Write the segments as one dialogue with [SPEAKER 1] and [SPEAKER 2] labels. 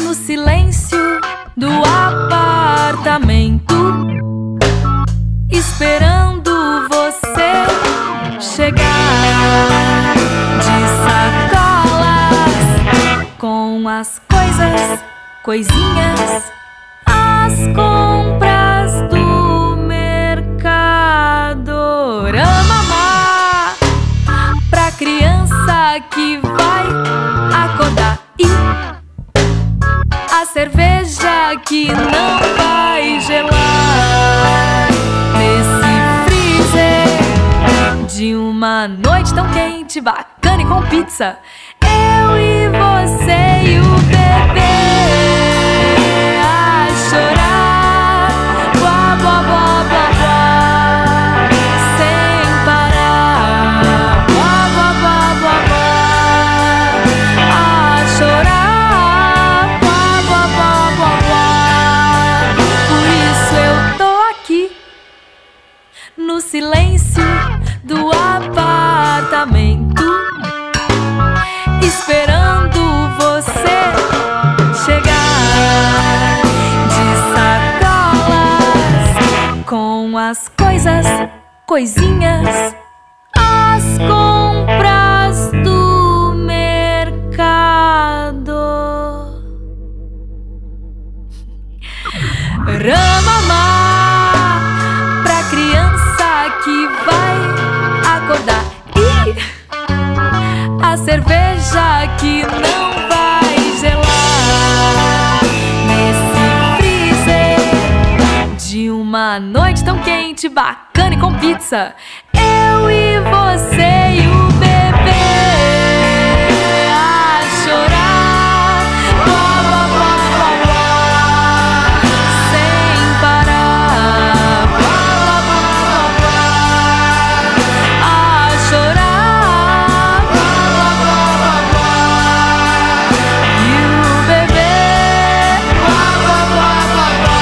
[SPEAKER 1] no silêncio do apartamento, esperando você chegar de sacolas com as coisas, coisinhas, as compras do Mercadorama pra criança que vai acordar, e a cerveja que não vai gelar nesse freezer de uma noite tão quente, bacana e com pizza. Eu e você e o bebê a chorar, blá blá blá blá blá, sem parar, blá blá blá blá blá, a chorar, blá blá blá blá blá. Por isso eu tô aqui no silêncio do apartamento, esperando você chegar de sacolas com as coisas, coisinhas, as compras do mercado. Ramamá pra criança que vai acordar, e a cerveja que não vai gelar nesse freezer de uma noite tão quente, bacana e com pizza. Eu e você e o bebê a chorar, blá blá blá blá blá, sem parar, blá blá blá blá blá, a chorar, blá blá blá blá blá, e o bebê, blá blá blá blá blá.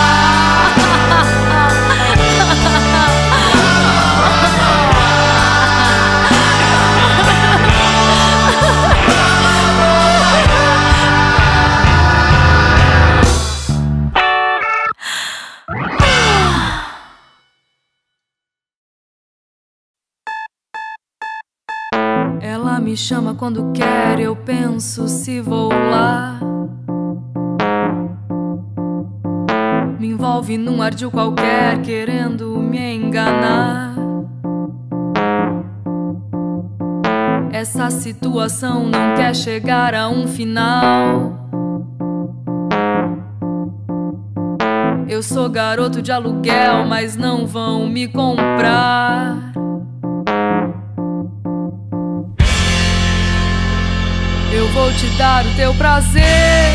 [SPEAKER 1] Ela me chama quando quer, eu penso se vou lá. Me envolve num ardil qualquer, querendo me enganar. Essa situação não quer chegar a um final. Eu sou garoto de aluguel, mas não vão me comprar. Eu vou te dar o teu prazer,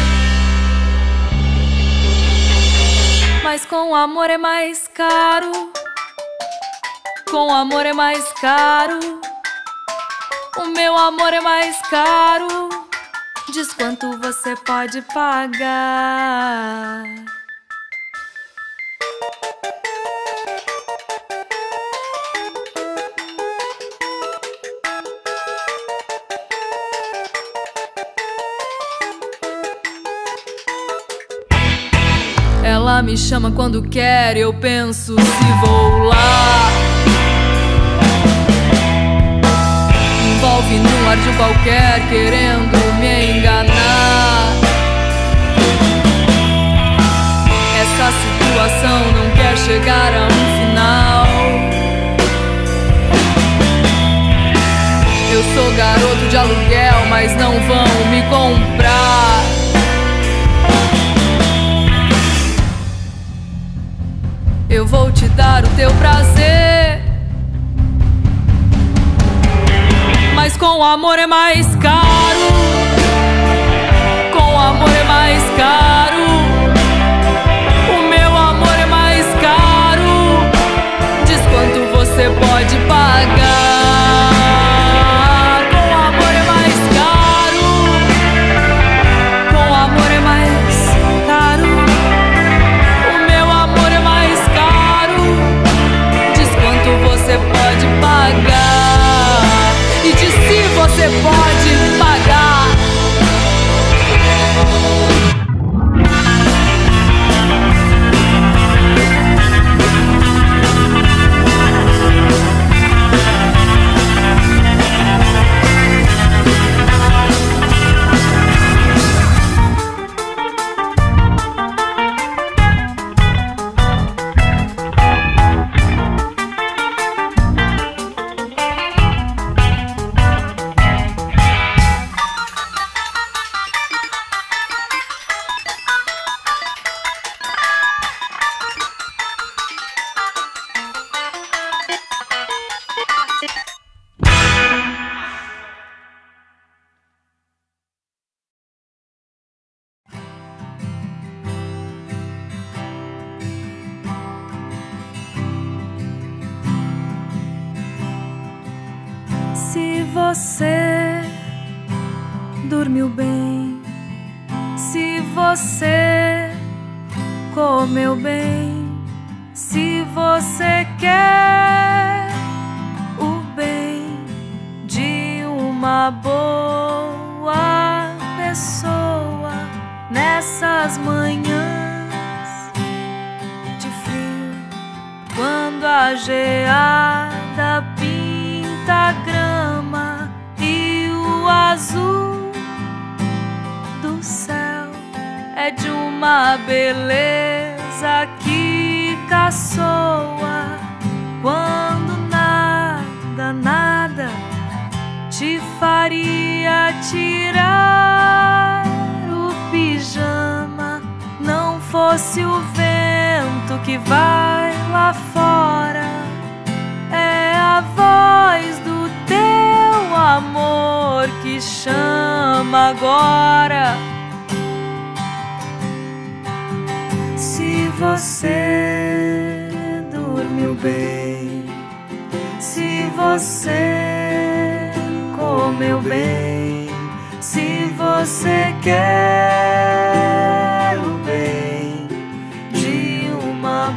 [SPEAKER 1] mas com amor é mais caro. Com amor é mais caro. O meu amor é mais caro. Diz quanto você pode pagar. Ela me chama quando quer, eu penso se vou lá. Me envolve num ardil qualquer, querendo me enganar. Essa situação não quer chegar a um final. Eu sou garoto de aluguel, mas não vão me comprar. Eu vou te dar o teu prazer, mas com amor é mais caro. Com amor é mais caro. O meu amor é mais caro. Diz quanto você pode pagar. Com amor é mais caro. Com amor é mais caro. O meu amor é mais caro. Diz quanto você pode pagar. E diz se você pode pagar. você dormiu bem, se você comeu bem, se você quer o bem de uma boa pessoa nessas manhãs de frio, quando a geada pinta a grama e o azul do céu é de uma beleza que caçoa, quando nada, nada te faria tirar o pijama, não fosse o vento que vai lá fora, é a voz do teu amor que chama agora. Se você dormiu bem, se você comeu bem, se você quer o bem de uma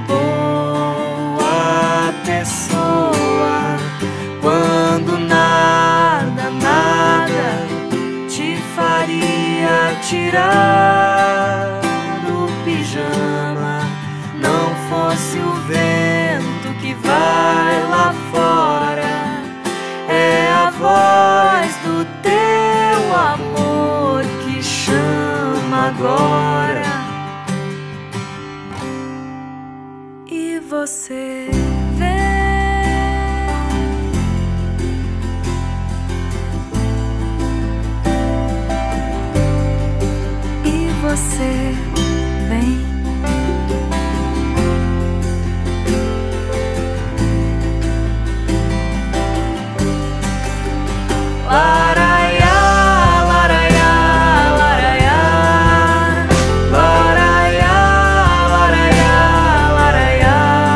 [SPEAKER 1] boa pessoa, quando nada, nada te faria tirar o pijama, não fosse o vento que vai lá fora, é a voz do teu amor que chama agora. E você você vem. Laraiá, laraiá, laraiá, laraiá, laraiá, laraiá,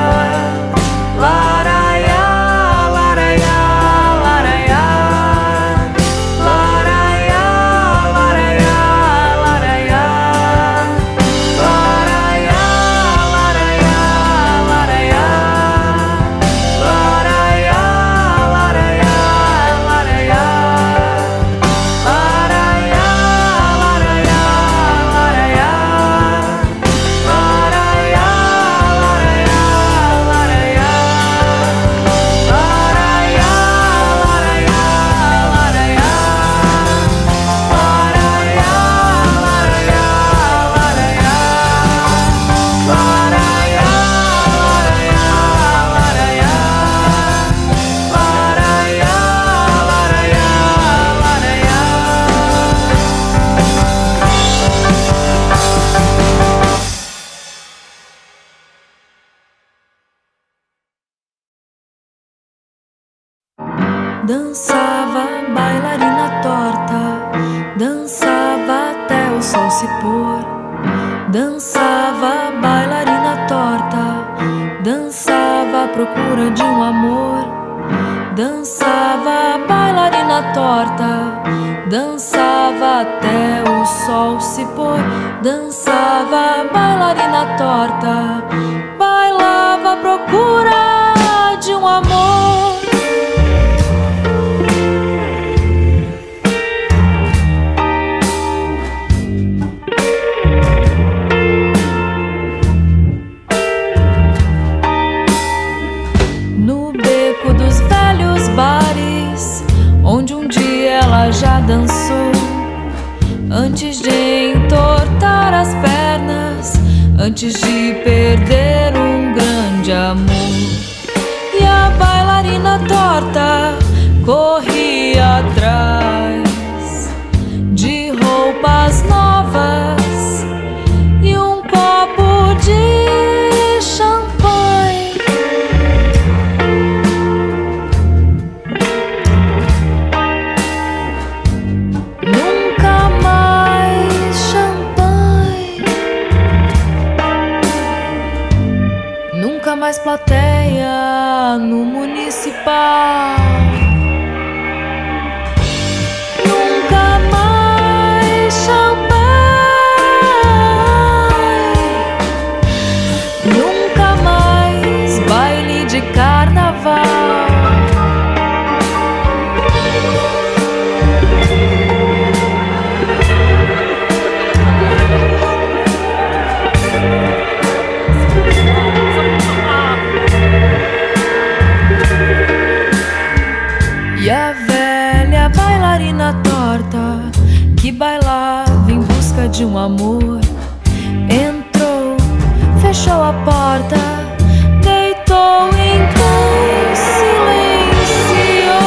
[SPEAKER 1] laraiá, laraiá, laraiá, laraiá, laraiá, laraiá. Dançava bailarina torta, dançava até o sol se pôr. Dançava bailarina torta, dançava à procura de um amor. Dançava bailarina torta, dançava até o sol se pôr. Dançava bailarina torta, bailava à procura de um amor. Bares onde um dia ela já dançou, antes de entortar as pernas, antes de perder um grande amor. E a bailarina torta corria atrás de roupas novas e um copo de champanhe. Mais plateia no municipal. carnaval. E a velha bailarina torta que bailava em busca de um amor entrou, fechou a porta, deitou, então silenciou.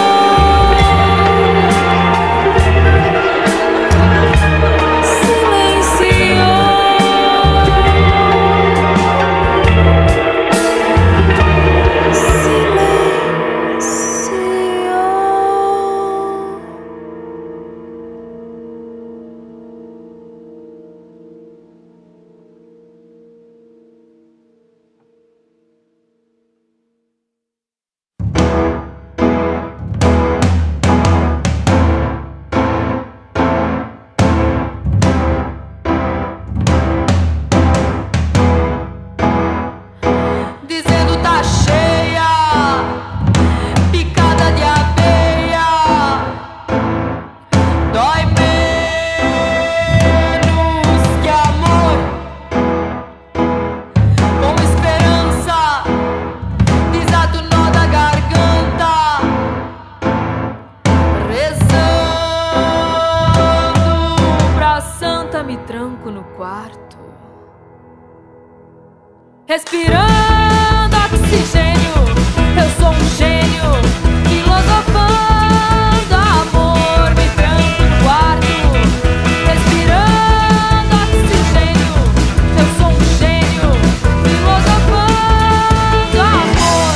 [SPEAKER 1] Respirando oxigênio, eu sou um gênio, filosofando amor, me tranco no quarto. Respirando oxigênio, eu sou um gênio, filosofando amor.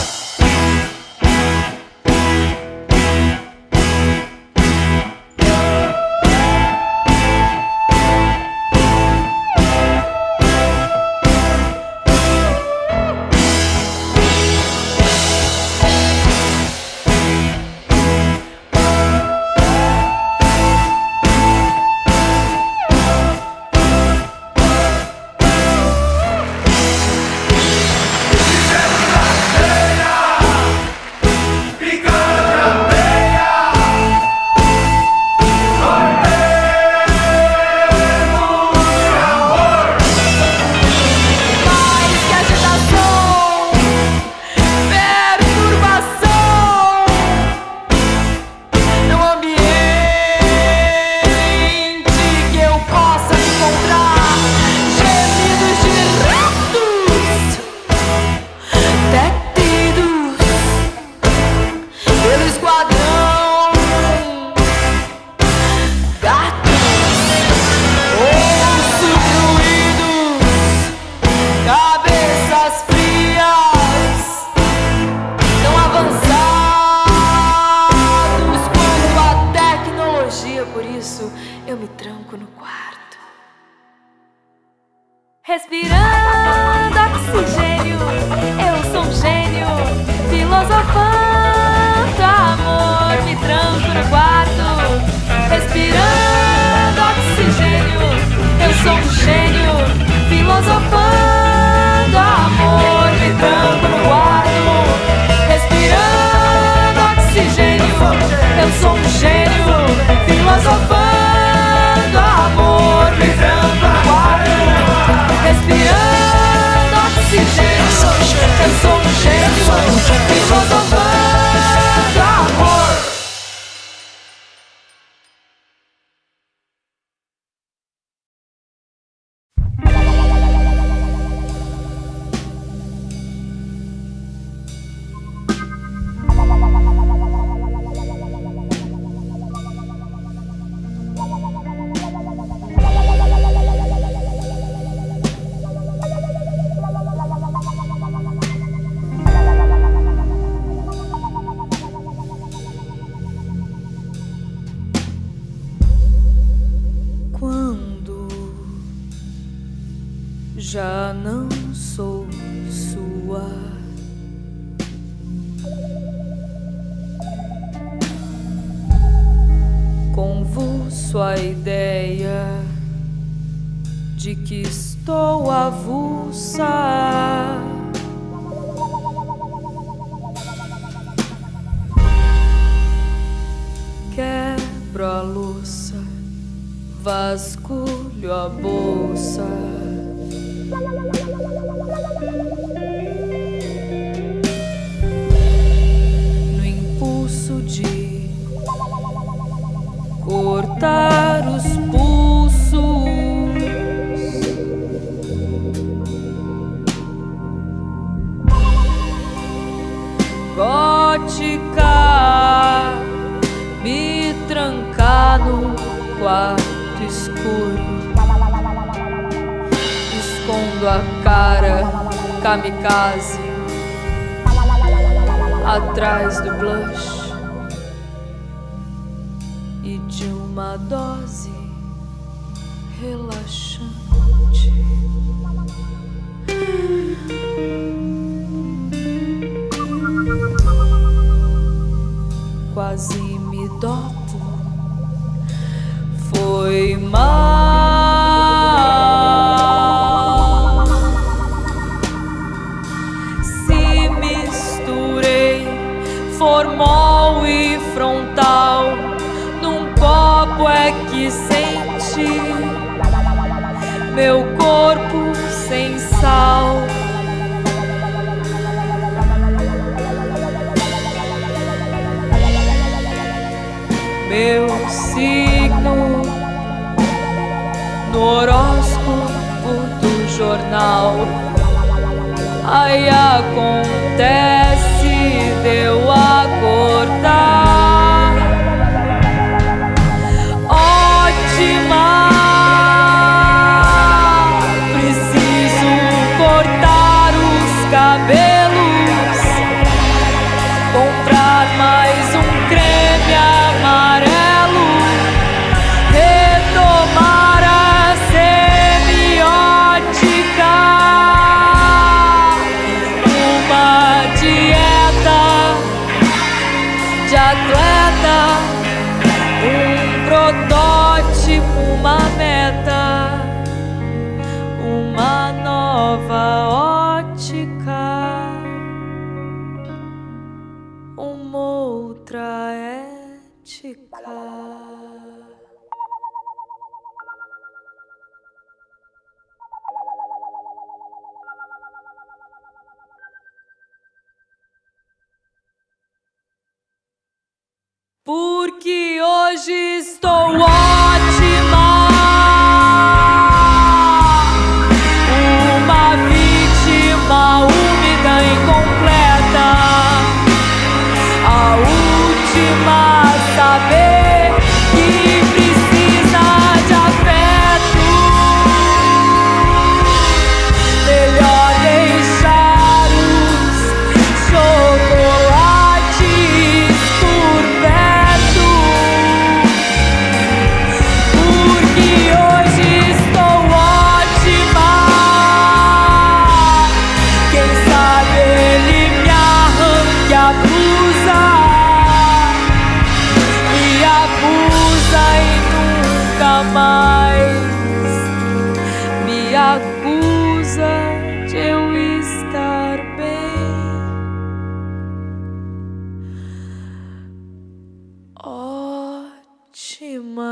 [SPEAKER 1] Respirando oxigênio, eu sou um gênio, filosofando amor, me tranco no quarto. Respirando oxigênio, eu sou um gênio, filosofando amor, me tranco no quarto. Respirando oxigênio, eu sou um gênio, filosofando amor, me tranco no quarto. Respirando oxigênio, eu sou um gênio, filosofando amor. Já não sou sua. Convulso a ideia de que estou avulsa. Quebro a louça, vasculho a bolsa. No impulso de cortar os pulsos, gótica, me trancar no quarto escuro. Escondo a cara kamikaze atrás do blush e de uma dose relaxante. Quase me doto, foi mal. Se misturei formol e frontal num copo é que senti meu corpo sem sal. Meu signo no horóscopo do jornal. Aí acontece de eu acordar ótima. Preciso cortar os cabelos, comprar mais um creme amarelo, retomar a semiótica, uma dieta de atleta, um protótipo, uma meta, uma nova ótica, uma outra ética. Porque hoje estou ótima, uma vítima úmida, incompleta, a última a saber que precisa de afeto. Melhor deixar os chocolates por perto, porque hoje estou ótima. Quem sabe ele me arranque a blusa, me acusa e nunca mais me acusa de eu estar bem. Ótima.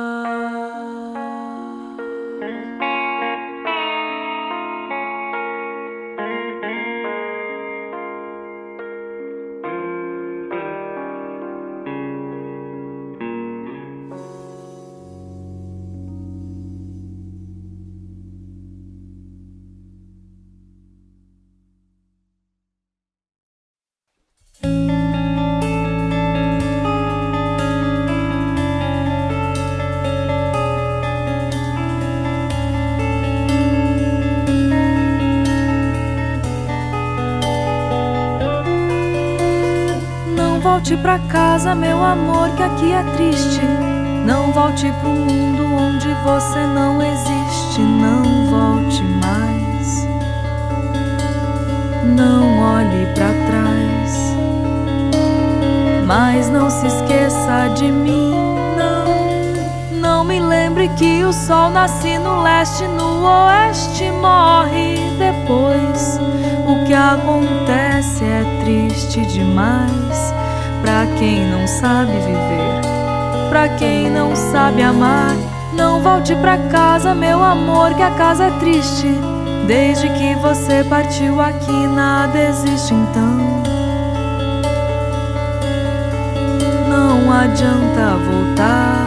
[SPEAKER 1] Não volte pra casa, meu amor, que aqui é triste. Não volte pro mundo onde você não existe. Não volte mais. Não olhe pra trás, mas não se esqueça de mim. Não me lembre que o sol nasce no leste, no oeste morre depois. O que acontece é triste demais pra quem não sabe viver. pra quem não sabe amar. Não volte pra casa, meu amor, que a casa é triste. Desde que você partiu aqui nada existe, então não adianta voltar.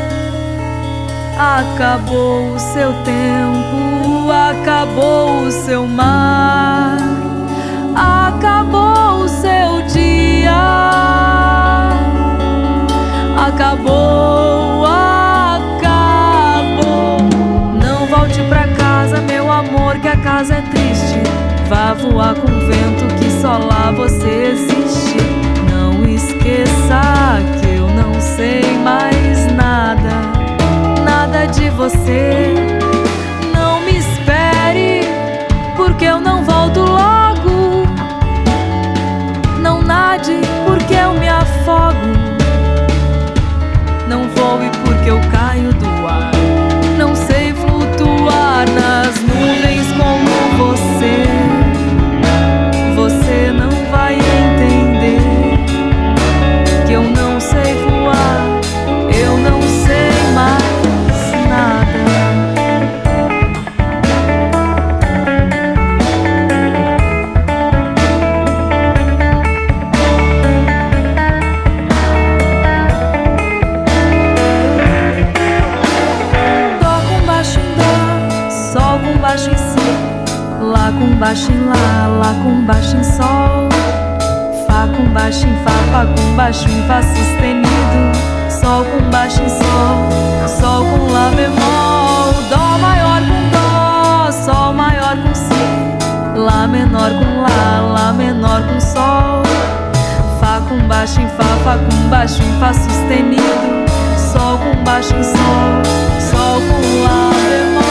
[SPEAKER 1] Acabou o seu tempo, acabou o seu mar, acabou o seu dia, acabou, acabou. Não volte pra casa, meu amor, que a casa é triste. Vá voar com o vento que só lá você existe. Não esqueça que eu não sei mais nada, nada de você. Não me espere, porque eu não volto logo. Não nade, porque eu me afogo. Não voe, porque eu caio do ar. Não sei flutuar nas nuvens como você. Você não vai entender que eu não sei voar, eu não sei mais nada. Dó com baixo em dó, sol com baixo em si, lá com baixo em lá, lá com baixo em sol, fá com baixo em fá, fá com baixo em fá sustenido, sol com baixo em sol, sol com lá bemol, dó maior com dó, sol maior com si, lá menor com lá menor com sol, fá com baixo em fá, fá com baixo em fá sustenido, sol com baixo em sol, sol com lá bemol.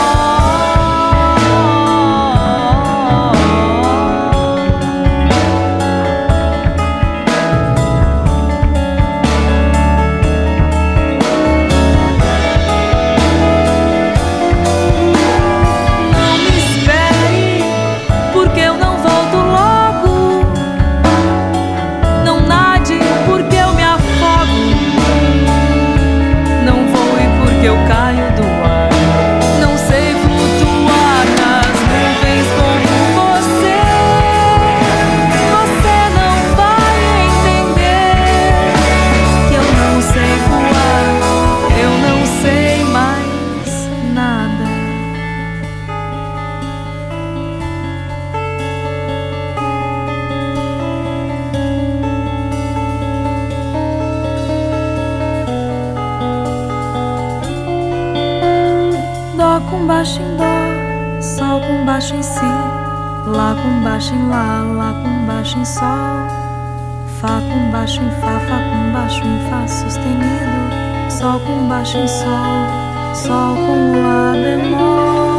[SPEAKER 1] Com baixo em dó, sol com baixo em si, lá com baixo em lá, lá com baixo em sol, fá com baixo em fá, fá com baixo em fá sustenido, sol com baixo em sol, sol com lá bemol.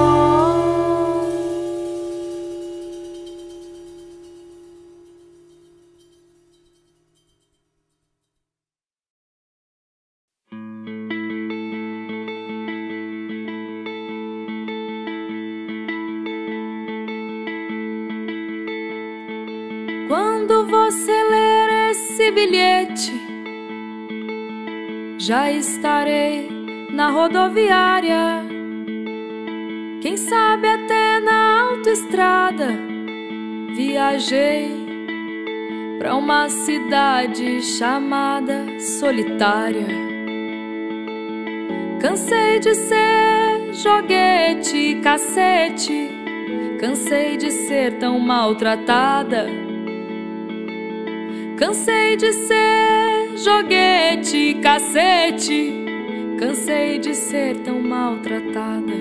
[SPEAKER 1] Quando você ler esse bilhete, já estarei na rodoviária, quem sabe até na autoestrada. Viajei pra uma cidade chamada Solitária. Cansei de ser joguete e cacete, cansei de ser tão maltratada. Cansei de ser joguete e cacete, cansei de ser tão maltratada.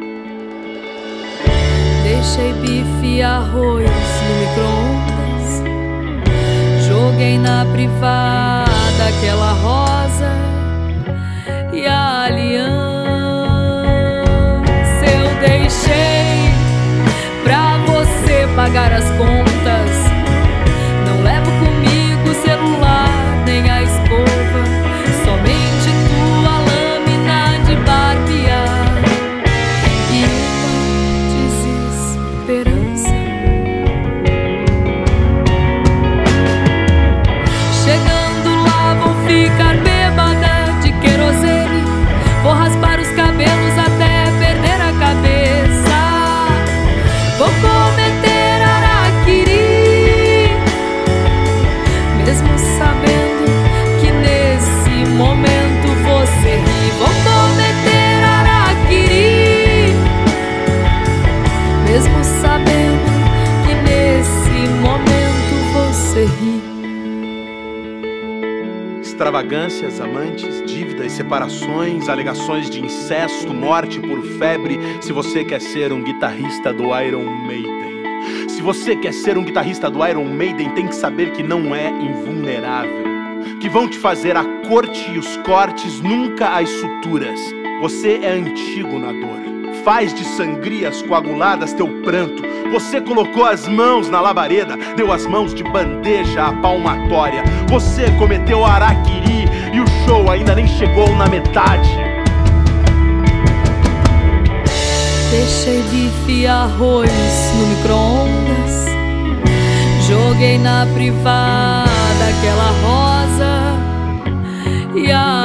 [SPEAKER 1] Deixei bife e arroz no micro-ondas, joguei na privada aquela rosa e a aliança eu deixei pra você pagar as contas. Não levo comigo o celular nem a escova, somente tua lâmina de barbear e uma desesperança. Chegando lá vou ficar bêbada de querosene. mesmo sabendo que nesse momento você ri.
[SPEAKER 2] Extravagâncias, amantes, dívidas, separações, alegações de incesto, morte por febre. Se você quer ser um guitarrista do Iron Maiden, se você quer ser um guitarrista do Iron Maiden, tem que saber que não é invulnerável, que vão te fazer a corte e os cortes, nunca as suturas. Você é antigo na dor, faz de sangrias coaguladas teu pranto. Você colocou as mãos na labareda, deu as mãos de bandeja à palmatória. Você cometeu araquiri e o show ainda nem chegou na metade.
[SPEAKER 1] Deixei bife e arroz no micro-ondas, joguei na privada aquela rosa e a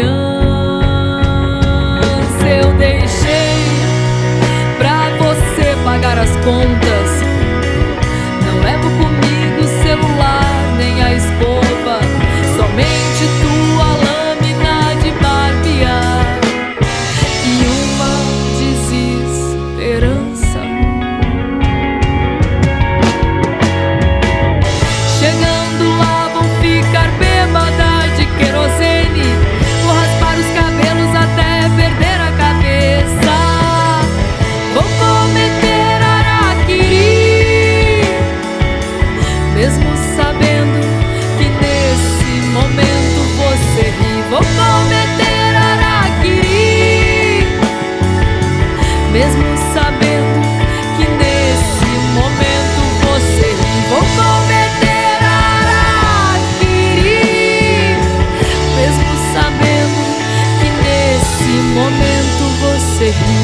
[SPEAKER 1] aliança eu deixei pra você pagar as contas. Não levo comigo o celular nem a escova, somente tua lâmina de barbear e uma desesperança. Chegando lá vou ficar bêbada de querosene, vou raspar os cabelos até perder a cabeça. Vou cometer araquiri, mesmo sabendo que nesse momento você ri. Vou cometer araquiri, mesmo sabendo que nesse momento você ri. Vou cometer araquiri, mesmo sabendo que nesse momento você ri.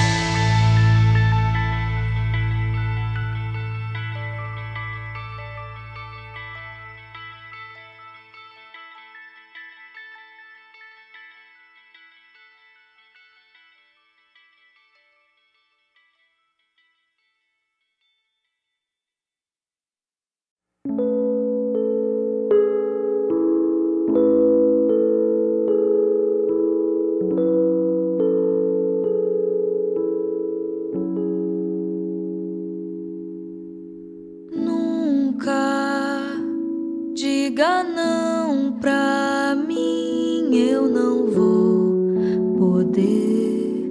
[SPEAKER 1] Diga não pra mim, eu não vou poder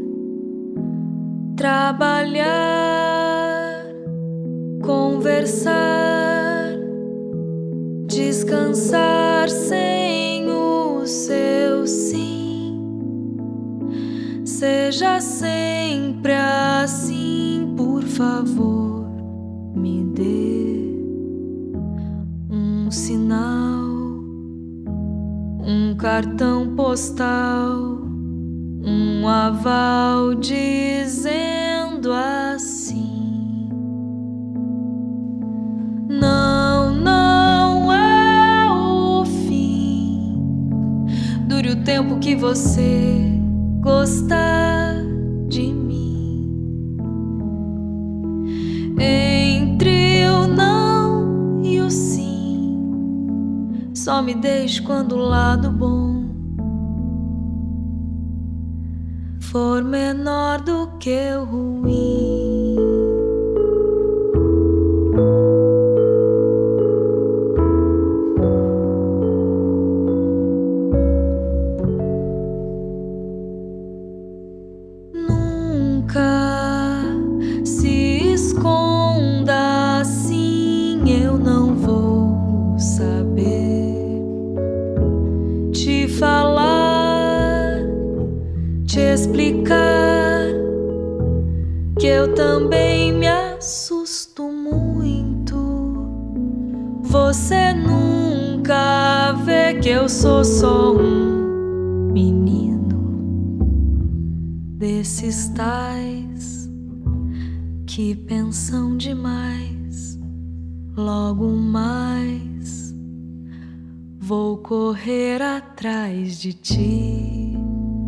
[SPEAKER 1] trabalhar, conversar, descansar sem o seu sim. Seja sempre assim, por favor, me dê um sinal, um cartão postal, um aval dizendo assim: não, não é o fim. Dure o tempo que você gostar de mim. Entre o não e o sim, só me deixe quando o lado bom for menor do que o ruim. Nunca se esconda assim, eu não vou saber te falar, te explicar que eu também me assusto muito. Você nunca vê que eu sou só um menino desses tais que pensam demais. Logo mais vou correr atrás de ti.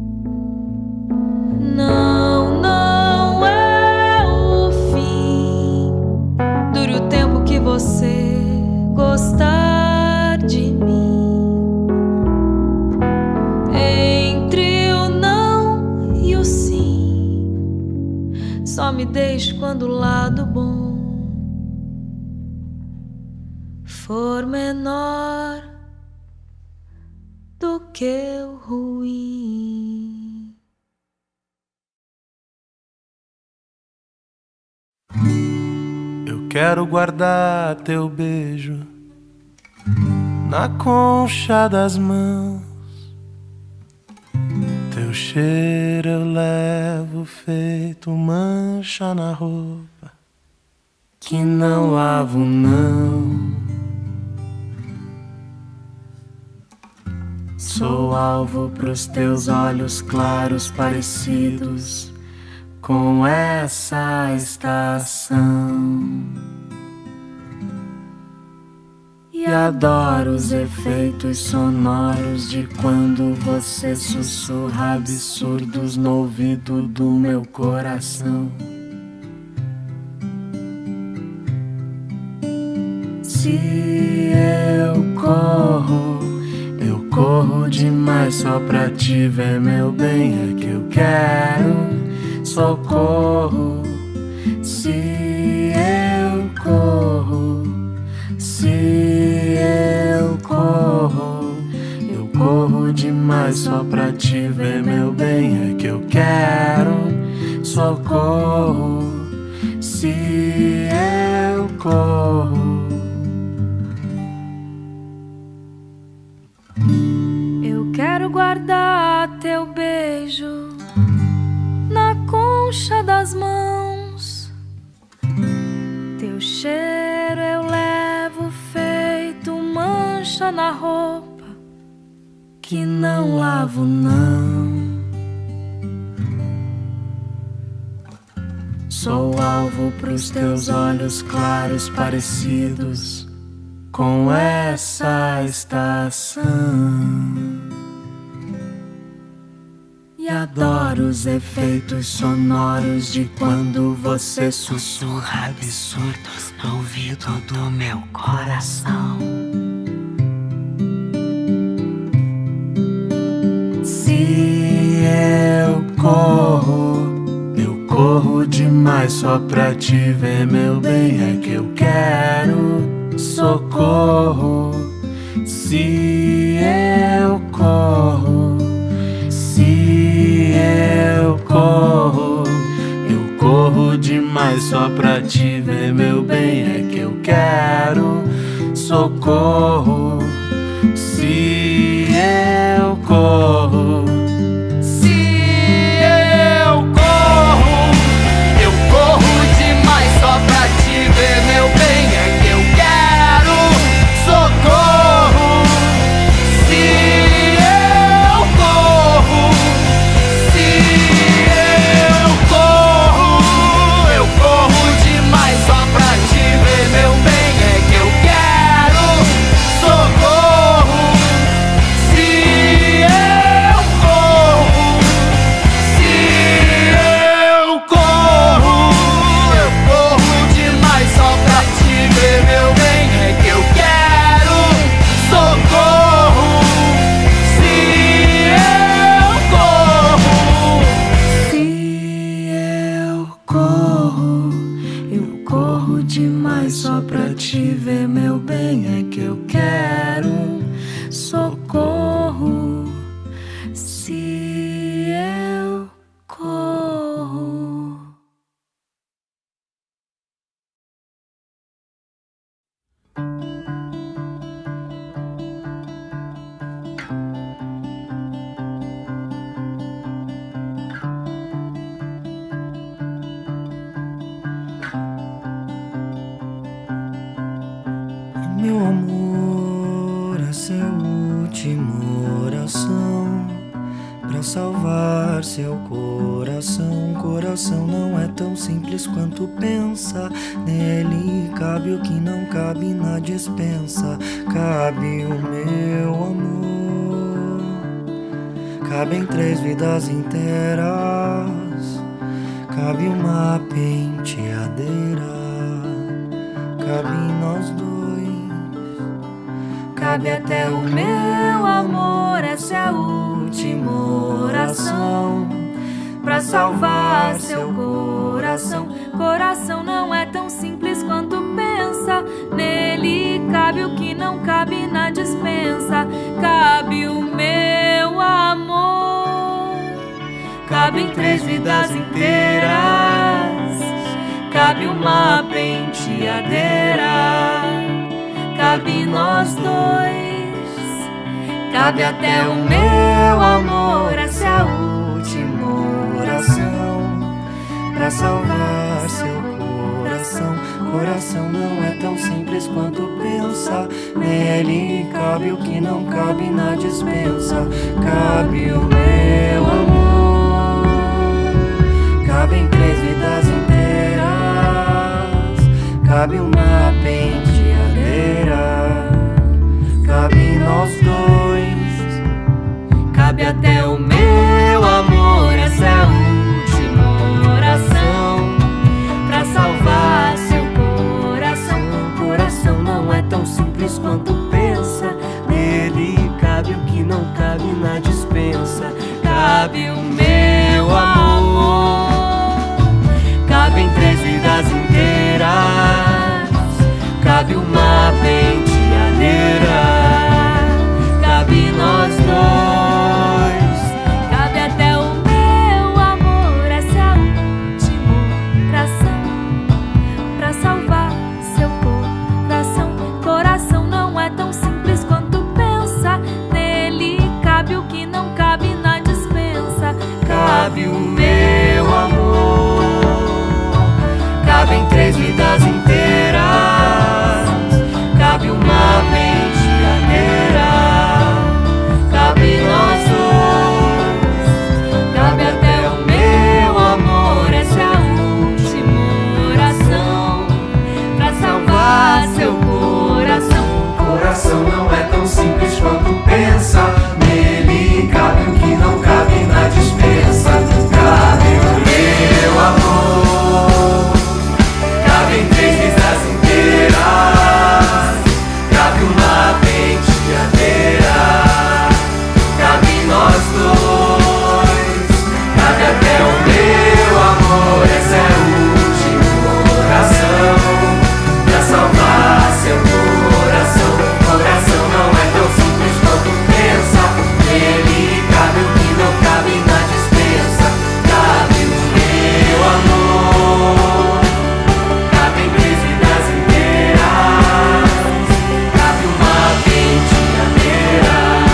[SPEAKER 1] Não, não é o fim. Dure o tempo que você gostar de mim. Entre o não e o sim, só me deixe quando o lado bom for menor do que o ruim.
[SPEAKER 3] Eu quero guardar teu beijo na concha das mãos. Teu cheiro eu levo feito mancha na roupa que não lavo não. Sou alvo pros teus olhos claros parecidos com essa estação. E adoro os efeitos sonoros de quando você sussurra absurdos no ouvido do meu coração. Se eu corro demais só pra te ver, meu bem, é que eu quero socorro. Se eu corro demais só pra te ver, meu bem, é que eu quero socorro. Se eu corro,
[SPEAKER 1] eu quero guardar teu beijo na concha das mãos. Teu cheiro eu levo feito mancha na roupa que não lavo não. Sou alvo pros teus olhos claros parecidos com essa estação. E adoro os efeitos sonoros de quando você sussurra absurdos no ouvido do meu coração. Se eu corro demais só pra te ver, meu bem, é que eu quero socorro. Se eu corro demais só pra te ver, meu bem, é que eu quero socorro. Se eu corro demais só pra te ver, meu bem, é que eu quero socorro. Se eu corro demais só pra te ver, meu bem, é que eu quero socorro. Se eu corro demais só pra te ver, meu bem, é que eu quero socorro. Se eu corro demais só pra te ver, meu bem, é que eu quero socorro. Se eu corro.
[SPEAKER 4] Meu amor, essa é a última oração pra salvar seu coração. Coração não é tão simples quanto pensa. Nele cabe o que não cabe na despensa. Cabe o meu amor, cabem 3 vidas inteiras. Cabe uma penteadeira, cabe nós dois.
[SPEAKER 1] Cabe até o meu amor, essa é a última oração pra salvar seu coração. Coração não é tão simples quanto pensa. Nele cabe o que não cabe na despensa. Cabe o meu amor. Cabe em 3 vidas inteiras. Cabe uma penteadeira. Cabe nós dois. Cabe até o meu amor. Essa é a última oração pra salvar seu coração. Coração não é tão simples quanto pensa. Nele cabe o que não cabe na despensa. Cabe o meu amor. Cabe em 3 vidas inteiras. Cabe uma penteadeira. Cabe nós dois. Cabe até o meu amor. Essa é a última oração pra salvar seu coração. Coração não é tão simples quanto pensa. Nele cabe o que não cabe na despensa. Cabe o meu amor. Cabe em 3 vidas inteiras. Cabe uma penteadeira. Cabe nós dois. Cabe até o meu amor. Essa é a última oração pra salvar seu coração. Coração não é tão simples quanto pensa. Nele cabe o que não cabe na despensa. Cabe o meu amor. Cabe em 3 vidas inteiras. Cabe uma penteadeira. Cabe nós dois. Cabe até o meu amor. Essa é a última oração pra salvar seu coração.
[SPEAKER 4] Coração não é tão simples quanto pensa. Nele cabe o que não cabe na despensa. Cabe o meu amor. Cabe em 3 vidas inteiras. Cabe uma penteadeira. Cabe nós dois. Cabe até o meu amor. Essa é a última oração pra salvar seu coração. Coração não é tão simples quanto pensa. Nele cabe o que não cabe na despensa. Cabe o meu amor. Cabe em 3 vidas inteiras. Cabe uma penteadeira.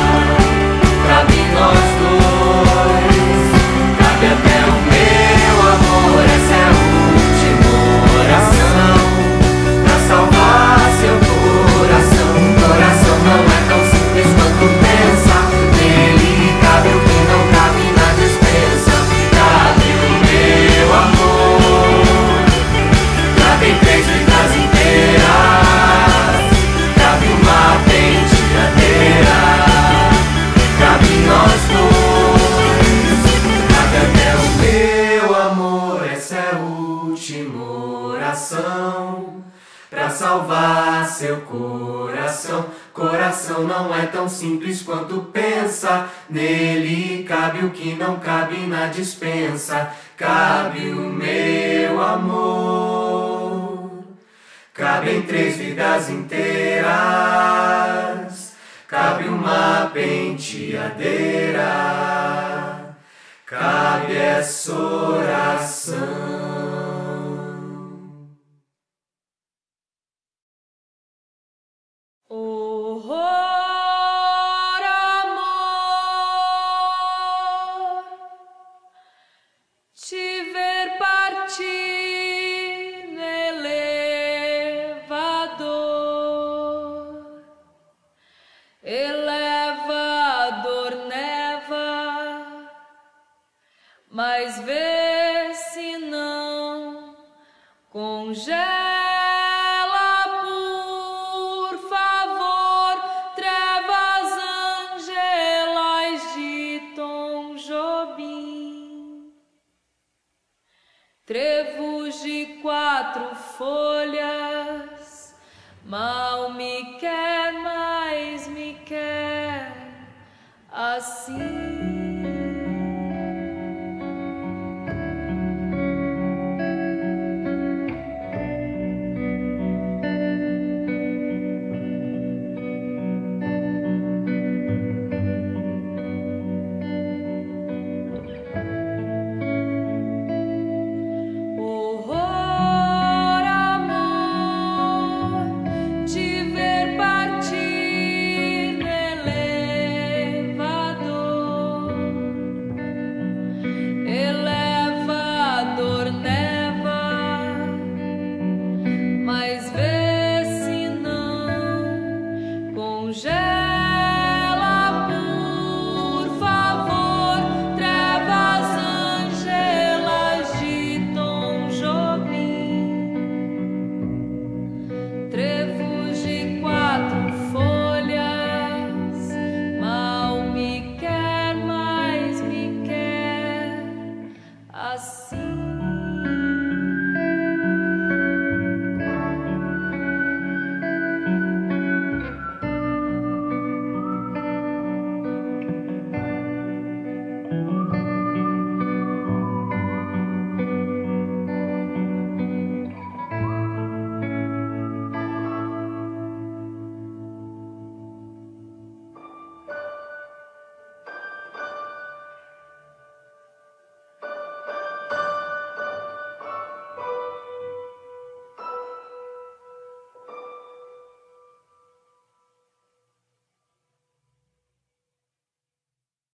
[SPEAKER 4] Cabe nós dois. Cabe até o meu amor. Essa é a última oração pra salvar seu coração. Coração não é tão simples quanto pensa. Nele cabe o que não cabe na despensa. Cabe o meu amor. Cabe em 3 vidas inteiras. Cabe uma penteadeira. Cabe nós dois. Cabe até o meu amor. Essa é a última oração pra salvar seu coração. Coração não é tão simples quanto pensa. Nele cabe o que não cabe na despensa. Cabe o meu amor. Cabe em 3 vidas inteiras. Cabe uma penteadeira. Cabe essa oração.
[SPEAKER 1] Horror, amor, te ver partir no elevador. Elevador neva, mas vê se não congela. Trevos de 4 folhas, mal me quer, mas me quer assim.